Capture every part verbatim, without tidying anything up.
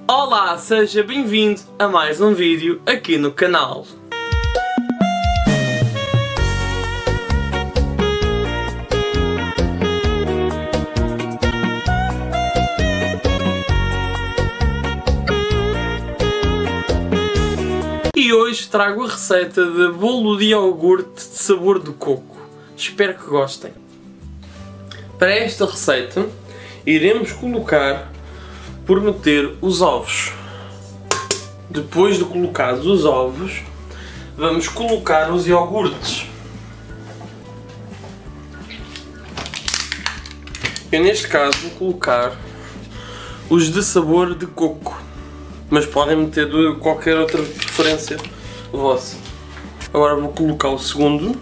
Olá, seja bem-vindo a mais um vídeo aqui no canal. E hoje trago a receita de bolo de iogurte de sabor de coco. Espero que gostem. Para esta receita iremos colocar por meter os ovos. Depois de colocados os ovos, vamos colocar os iogurtes. Eu neste caso vou colocar os de sabor de coco, mas podem meter de qualquer outra preferência vossa. Agora vou colocar o segundo.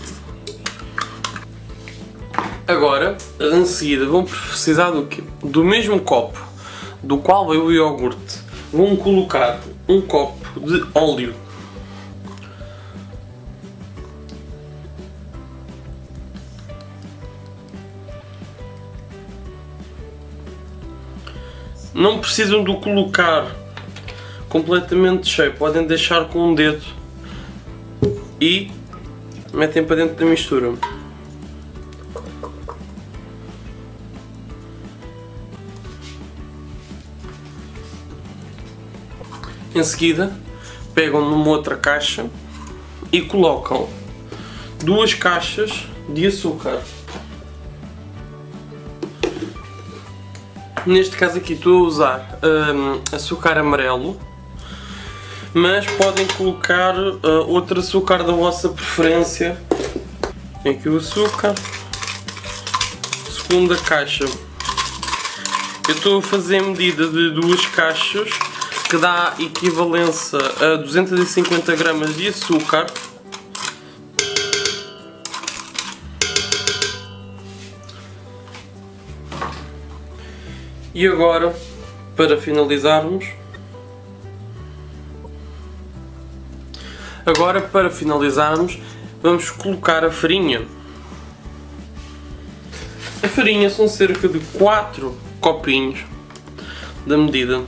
Agora, em seguida, vão precisar do quê? Do mesmo copo do qual veio o iogurte. Vão colocar um copo de óleo. Não precisam de colocar completamente cheio, podem deixar com um dedo e metem para dentro da mistura. Em seguida, pegam numa outra caixa e colocam duas caixas de açúcar. Neste caso aqui estou a usar hum, açúcar amarelo, mas podem colocar uh, outro açúcar da vossa preferência. Tem aqui o açúcar. Segunda caixa. Eu estou a fazer a medida de duas caixas, que dá equivalência a duzentos e cinquenta gramas de açúcar. E agora, para finalizarmos, agora para finalizarmos, vamos colocar a farinha. A farinha são cerca de quatro copinhos da medida.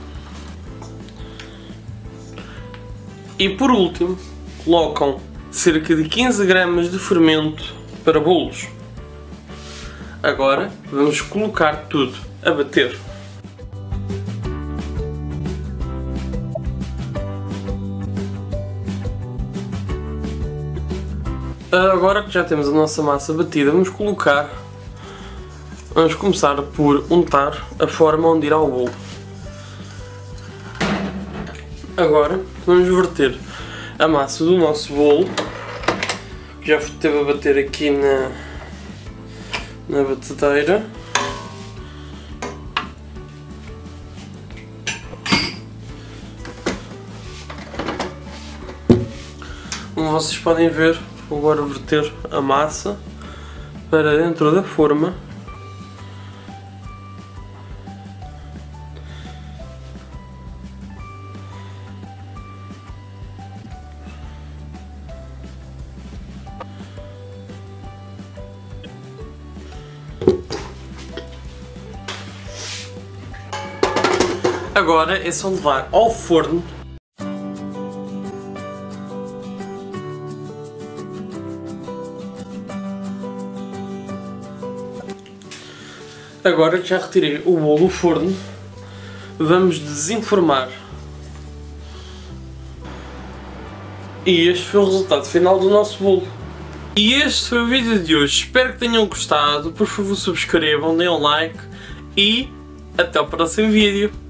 E por último, colocam cerca de quinze gramas de fermento para bolos. Agora vamos colocar tudo a bater. Agora que já temos a nossa massa batida, vamos colocar, vamos começar por untar a forma onde irá o bolo. Agora vamos verter a massa do nosso bolo, que já esteve a bater aqui na, na batedeira. Como vocês podem ver, vou agora verter a massa para dentro da forma. Agora é só levar ao forno. Agora que já retirei o bolo do forno, vamos desenformar. E este foi o resultado final do nosso bolo. E este foi o vídeo de hoje. Espero que tenham gostado. Por favor, subscrevam, deem um like e até o próximo vídeo.